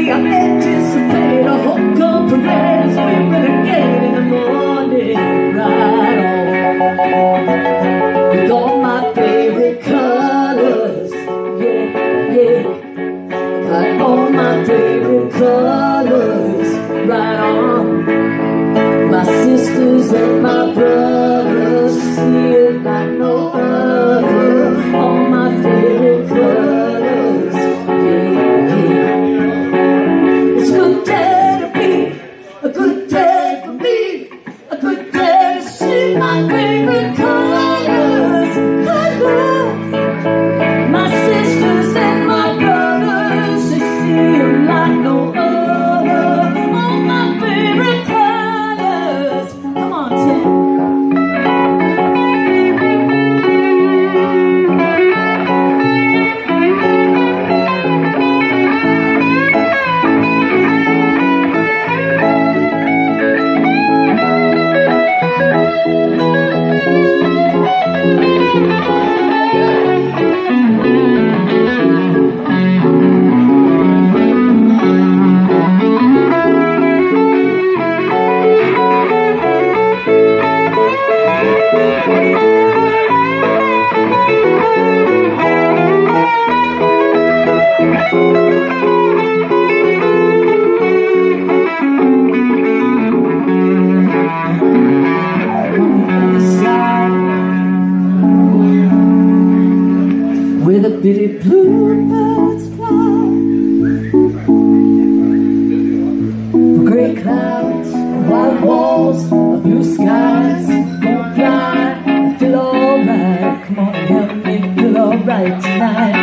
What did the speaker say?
I anticipate a whole couple days. We're again in the morning, right on. With all my favorite colors, yeah, yeah. Got all my favorite colors, right on. My sisters and my brothers see it like no other. All my favorite colors, yeah, yeah. It's a good day to be, a good day for me, a good day to see my favorite colors, colors. My sisters and my brothers, they see it like no other. All my favorite colors. Come on, Tim. Where the bitty bluebirds fly, gray clouds, white walls, blue skies, gonna fly, I feel alright. Come on, help me feel alright tonight.